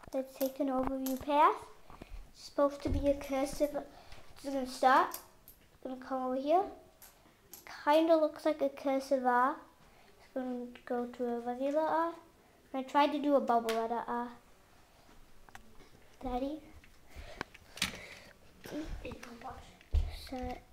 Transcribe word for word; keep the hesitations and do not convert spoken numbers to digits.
Let's take an overview path. It's supposed to be a cursive. It's going to start. It's going to come over here. Kind of looks like a cursive R. It's going to go to a regular R. And I tried to do a bubble letter R. Daddy? Set.